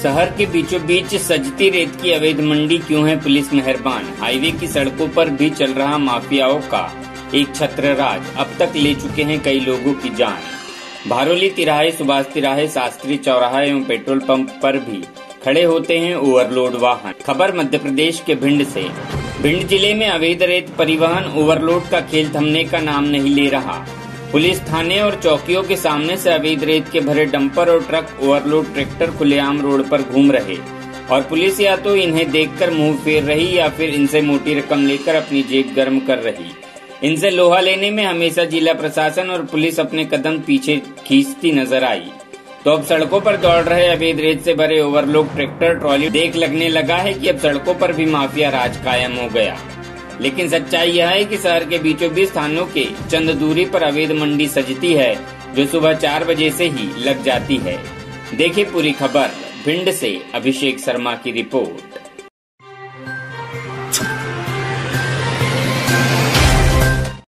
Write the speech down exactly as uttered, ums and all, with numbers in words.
शहर के बीचों बीच सजती रेत की अवैध मंडी क्यों है पुलिस मेहरबान। हाईवे की सड़कों पर भी चल रहा माफियाओं का एक छत्रराज, अब तक ले चुके हैं कई लोगों की जान। भारोली तिराहे, सुभाष तिराहे, शास्त्री चौराहा एवं पेट्रोल पंप पर भी खड़े होते हैं ओवरलोड वाहन। खबर मध्य प्रदेश के भिंड से। भिंड जिले में अवैध रेत परिवहन ओवरलोड का खेल थमने का नाम नहीं ले रहा। पुलिस थाने और चौकियों के सामने से अवैध रेत के भरे डंपर और ट्रक ओवरलोड ट्रैक्टर खुलेआम रोड पर घूम रहे और पुलिस या तो इन्हें देखकर मुंह फेर रही या फिर इनसे मोटी रकम लेकर अपनी जेब गर्म कर रही। इनसे लोहा लेने में हमेशा जिला प्रशासन और पुलिस अपने कदम पीछे खींचती नजर आई। तो अब सड़कों पर दौड़ रहे अवैध रेत से भरे ओवरलोड ट्रैक्टर ट्रॉली देख लगने लगा है कि अब सड़कों पर भी माफिया राज कायम हो गया। लेकिन सच्चाई यह है कि शहर के बीचों बीच थानों के चंद दूरी पर अवैध मंडी सजती है, जो सुबह चार बजे से ही लग जाती है। देखिए पूरी खबर। भिंड से अभिषेक शर्मा की रिपोर्ट।